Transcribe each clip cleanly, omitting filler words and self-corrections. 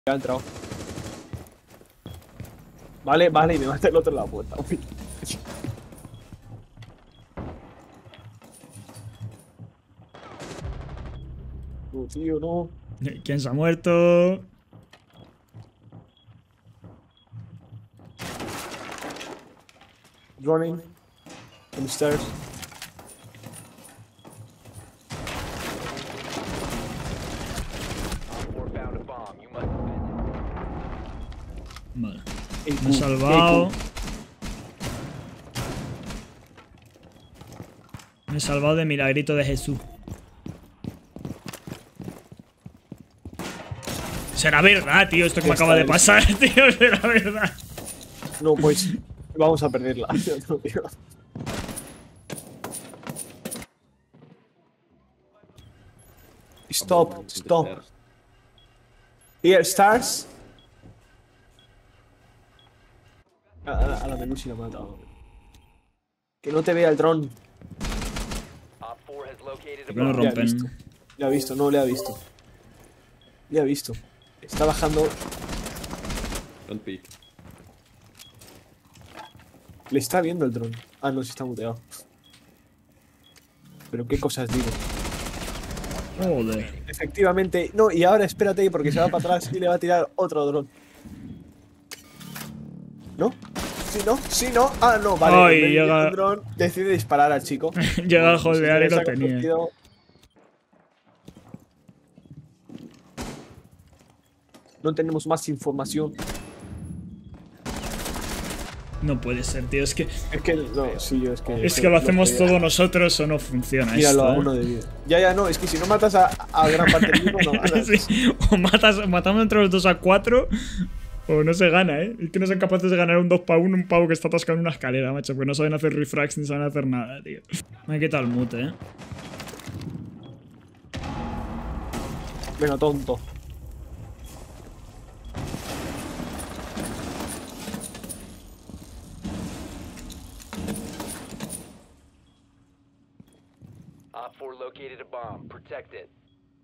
Ya ha entrado. Vale, vale, y me mata el otro en la puerta. Uy. No, tío, no. ¿Quién se ha muerto? Running. On the stairs. Vale. Ey, Me he salvado. Me he salvado de milagrito de Jesús. Será verdad, tío, esto que me acaba de pasar, tío, será verdad. No, pues vamos a perderla. Yo te lo digo. Stop, stop. Here, stars. A la menú si la ha matado. Que no te vea el dron. ¿Por qué no rompen? Le ha visto, no le ha visto. Le ha visto. Está bajando. Don't peek. Le está viendo el dron. Ah, no, sí está muteado. Pero qué cosas digo. Joder. Efectivamente. No, y ahora espérate porque se va para atrás y le va a tirar otro dron. ¿No? ¿Sí, no? ¿Sí, no? Ah, no, vale. Ay, el llega... dron decide disparar al chico. Llega a Pues, holdear y si lo se ha tenía. convertido- No tenemos más información. No puede ser, tío, es que... Es que, no, sí, es que... Es que lo hacemos todo nosotros o no funciona Míralo esto, a uno de vida. Ya, no, es que si no matas a gran parte del equipo, no ganas. Sí, o matamos entre los dos a 4 o no se gana, ¿eh? Es que no son capaces de ganar un 2 para 1 un pavo que está atascado en una escalera, macho, porque no saben hacer refrags ni saben hacer nada, tío. Me he quitado el mute, ¿eh? Venga, tonto. Op 4 located a bomb. Protect it.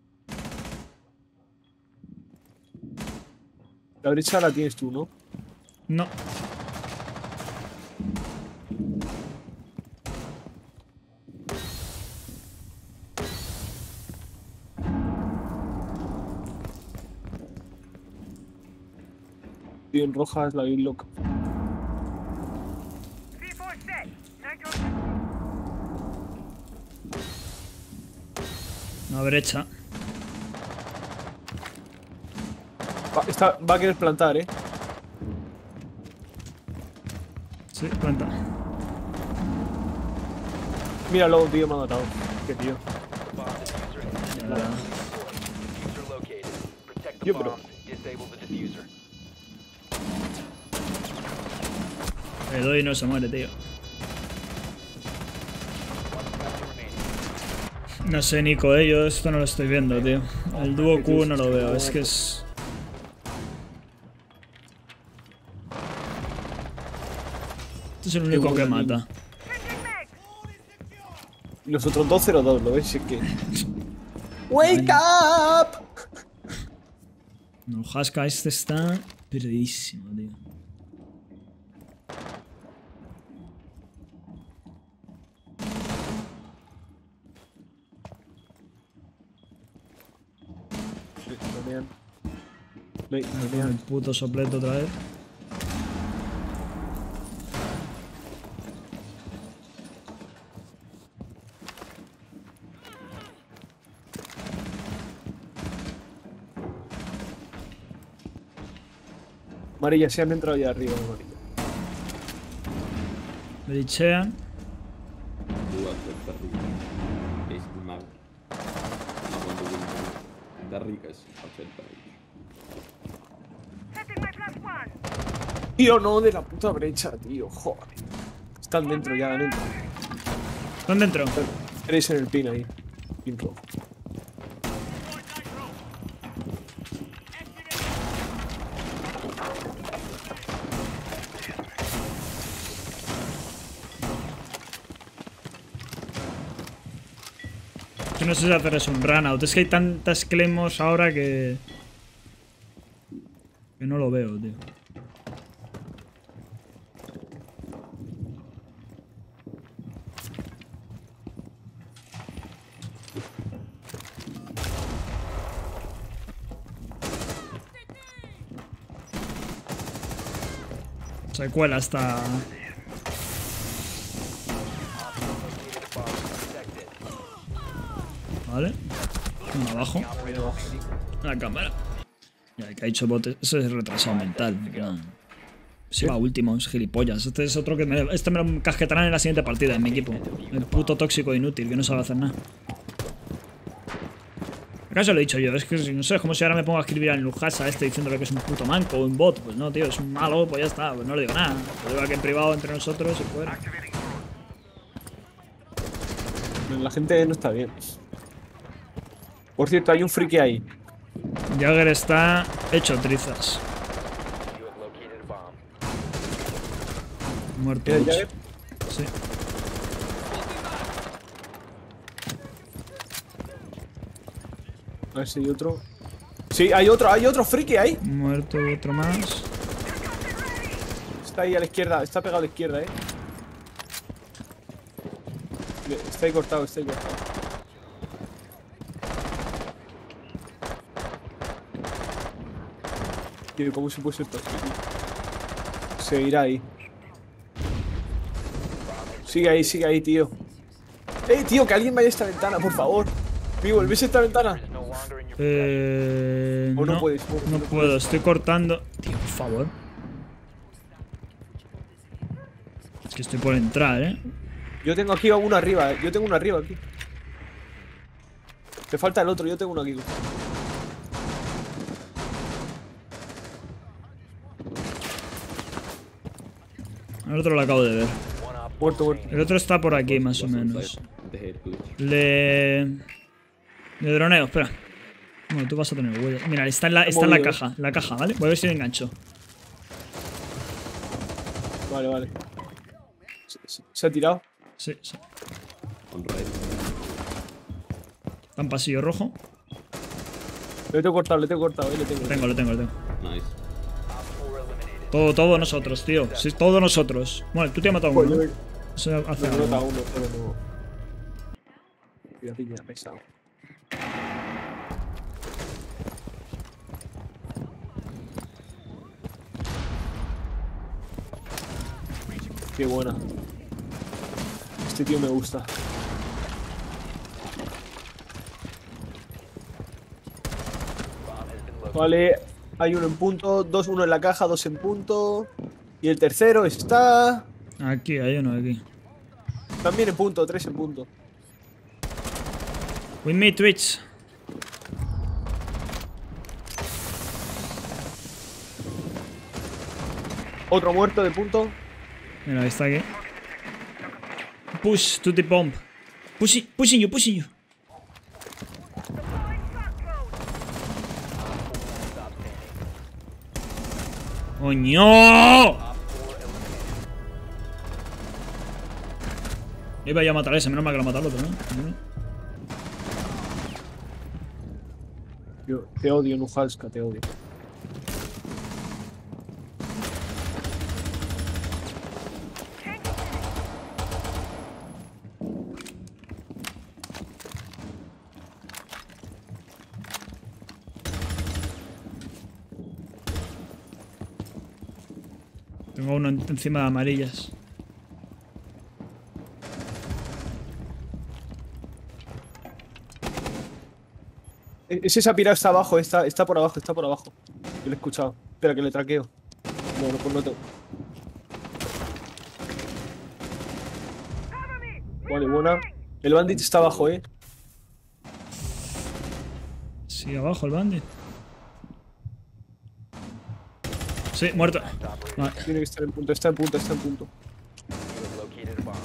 La brecha la tienes tú, ¿no? No. Y en roja es la Game Lock. Una brecha. Va a querer plantar, ¿eh? Sí, planta. Míralo, tío, me ha matado. Qué tío. The bomb diffuser has been Nada. diffuser located. Protect the Yo, pero- bomb. Disable the diffuser. Le doy y no se muere, tío. One friendly remaining. No sé, Nico, yo esto no lo estoy viendo, tío. El dúo Q no lo veo, es que es... Este es el único que mata. Y los otros 2-0-2, ¿lo ves? Es que... ¡Wake up! No, Haska este está perdidísimo, tío. Me El puto sopleto otra vez. Amarilla, se han entrado ya arriba, amarilla. Brichean. Du aspetta Rick. És mag. Ma quando vinc da Rick és aspetta Rick. Tío, no, de la puta brecha, tío, joder. Están dentro ya, dentro. ¿Dónde entró? 3 en el pin ahí. Pin rojo. Que no sé si hacer es un runout. Es que hay tantas clemos ahora que... Que no lo veo, tío. Se cuela hasta... Vale. Uno abajo. La cámara. Ya, que ha dicho botes. Ese es retrasado mental. Se va último, es gilipollas. Este es otro que me lo casquetarán en la siguiente partida en mi equipo. El puto tóxico inútil que no sabe hacer nada. ¿Acaso lo he dicho yo? Es que no sé, es como si ahora me pongo a escribir al Lujasa este diciéndole que es un puto manco o un bot. Pues no, tío, es un malo, pues ya está. Pues no le digo nada. Lo digo aquí en privado entre nosotros y fuera. La gente no está bien. Por cierto, hay un friki ahí. Jagger está hecho trizas. You have located a bomb. Muerto. ¿Era Uch. Jagger? Sí. A ver si hay otro. Sí, hay otro friki ahí. Muerto otro más. Está ahí a la izquierda, está pegado a la izquierda, Está ahí cortado, está ahí cortado. Tío, ¿cómo se puede ser esto así, tío? Se irá ahí. Sigue ahí, tío. Tío, que alguien vaya a esta ventana, por favor. Vivo, ¿ves esta ventana? No longer in your O no No, puedes, no puedo, estoy cortando. Tío, por favor. Es que estoy por entrar, Yo tengo aquí uno arriba, Yo tengo uno arriba aquí. Te falta el otro, yo tengo uno aquí. El otro lo acabo de ver. one op Muerto. El otro está por aquí, más o menos. The head glitch. Le droneo, espera. Bueno, tú vas a tener huellas. Mira, está en la movido, caja, ¿vale? Voy a ver si le engancho. Vale. ¿Se ha tirado? Sí, sí. On right. Está en pasillo rojo. Le tengo cortado, le tengo. Lo tengo. Nice. Op 4 eliminated. Todo nosotros, tío. Sí, todo nosotros. Bueno, tú te has matado uno, ¿no? Eso hace Me algo. nota uno, pero no. Cuidado, piña, pesado. Qué buena. Este tío me gusta. Bomb has been located. Vale, hay uno en punto, uno en la caja, dos en punto. Y el tercero está Aquí, hay uno aquí. también en punto, tres en punto. With me, Twitch. Otro muerto de punto. Mira, está aquí. Push to the bomb. Pushing you. ¡Coño! Iba ya a matar a ese, menos mal que lo ha matado el otro, ¿no? Yo te odio, Nujalska, te odio. Tengo uno encima de amarillas. Ese se ha pirado, está abajo, está por abajo, Yo lo he escuchado. Espera, que le traqueo. Bueno, pues no tengo. Vale, buena. El bandit está abajo, Sí, abajo el bandit. Sí, muerto. Vale. Tiene que estar en punto, está en punto. You have located a bomb.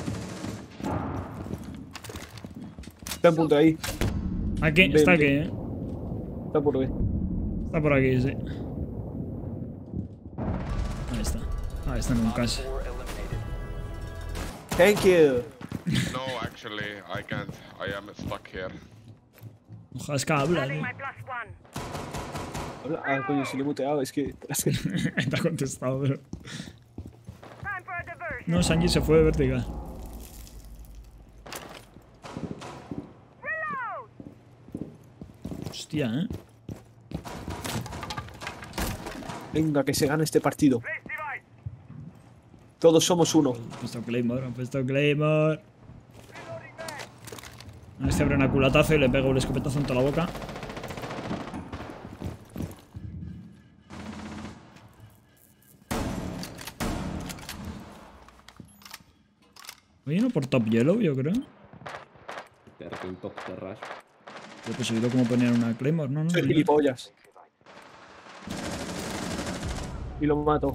Está en punto ahí. Aquí, Ven, está ven. aquí, Está por B. Está por aquí, sí. Ahí está. Ahí está en un caso. 4 eliminated. Thank you. No, actually, I can't. I am stuck here. Ojalá es que habla, tío. My +1. Hola. Ah, coño, si le he muteado, es que. Te ha contestado, pero. No, Sanji se fue de vertical. Hostia, Venga, que se gane este partido. Todos somos uno. Han puesto Claymore, han puesto Claymore. A ver si abre una culatazo y le pego un escopetazo en toda la boca. Hay uno por Top Yellow, yo creo. Te un top de rush. Yo pues he oído cómo poner una Claymore, ¿no? Soy gilipollas. Y lo mato.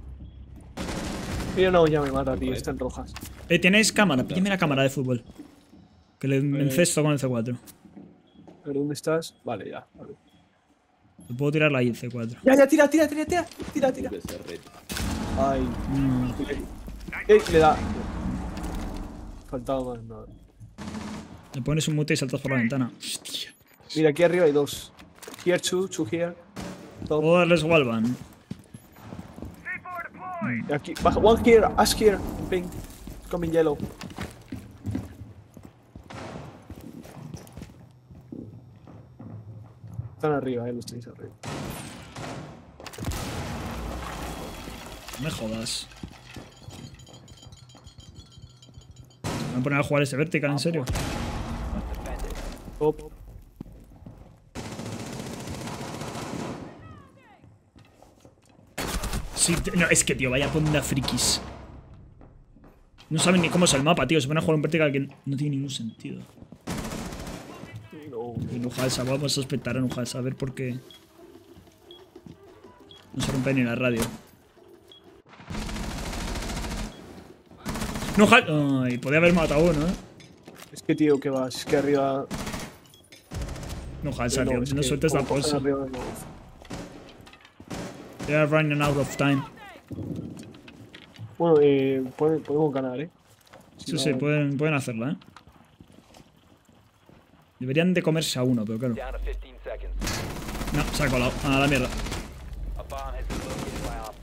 Y no, ya me mata, tío. Están rojas. ¿Tenéis cámara? Píllame la cámara de fútbol. Que le encesto con el C4. A ver, ¿dónde estás? Vale, ya. Vale. Te puedo tirarla ahí el C4. Ya, tira. Debe ser red. Ay. Mm. Le da. Faltaba más, nada. Le pones un mute y saltas por la ventana. Hostia. Mira, aquí arriba hay dos. Here, two here. Top. Puedo darles wallbang. Y aquí, baja. One here, ash here. Pink. Coming yellow. Están arriba, los tenéis arriba. No me jodas. ¿Me van a poner a jugar ese vertical, en serio? Top. Sí, no, es que, tío, vaya ponda frikis. No saben ni cómo es el mapa, tío. Se van a jugar un vertical que no tiene ningún sentido. No. Y Nujalsa, vamos a espectar a Nujalsa, a ver por qué. No se rompe ni la radio. Nujalsa. Ay, podía haber matado a uno, Es que, tío, que vas. Es que arriba. Nujalsa, tío. es No que sueltes la como cogen pose. arriba, no. They are running out of time. Bueno, podemos ganar, Sí, sí, pueden hacerla, Deberían de comerse a uno, pero claro. Down to 15 seconds. No, se ha colado. A la mierda. A bomb has been located by Op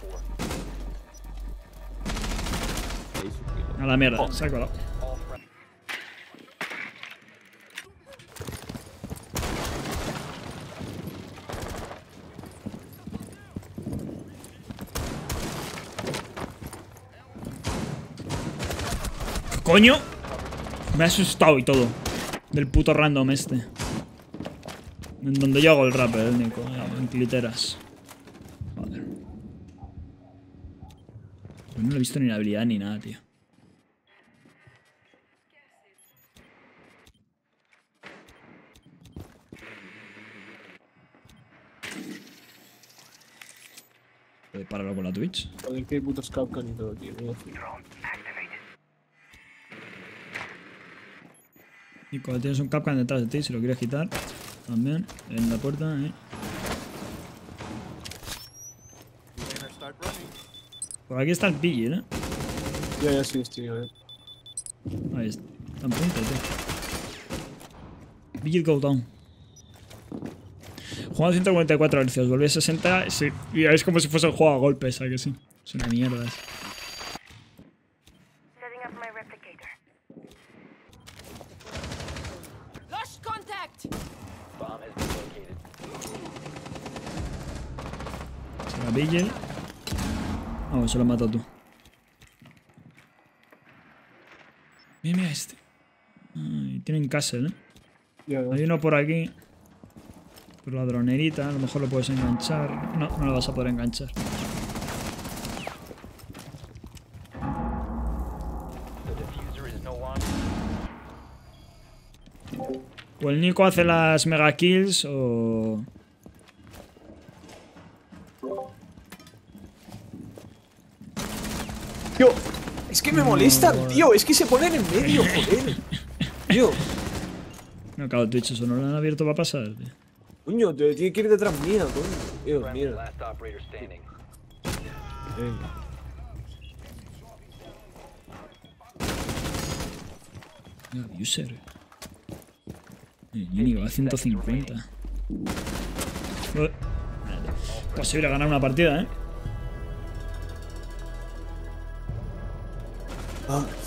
4. Ahí su kilo. A la mierda, se ha colado. All friendly. ¿Qué coño? Me ha asustado y todo. Del puto random este. En donde yo hago el rap, Nico. En cliteras. Joder. Pues no le he visto ni la habilidad ni nada, tío. Páralo con la Twitch. Joder, qué putos Capcom y todo, tío. Nico, tienes un Capcan detrás de ti, si lo quieres quitar. También, en la puerta, Por aquí está el Piggy, Ya, sí, estoy, Ahí está. Está en punto, tío. Piggy go down. Juego a 144 Hz, volví a 60, sí. Y es como si fuese el juego a golpes, ¿sabes que sí? Es una mierda eso. Setting up my replicator. Lost contact! Bomb has been located. Se la Piggy. Vamos, se lo has matado tú. Mira, mira este. Ay, tienen castle, Ya, Hay uno por aquí. Por la dronerita, a lo mejor lo puedes enganchar. No, no lo vas a poder enganchar. The diffuser is no longer. O el Nico hace las mega kills o... Tío, es que me molestan, tío. Es que se ponen en medio, joder. Tío, No, claro, Twitch, eso no lo han abierto para pasar, tío. coño, tiene que ir detrás mía, coño. Dios Friendly mío. last operator standing. Mira, user. El Nico va a 150. Posible ganar una partida, ¿eh? Ah,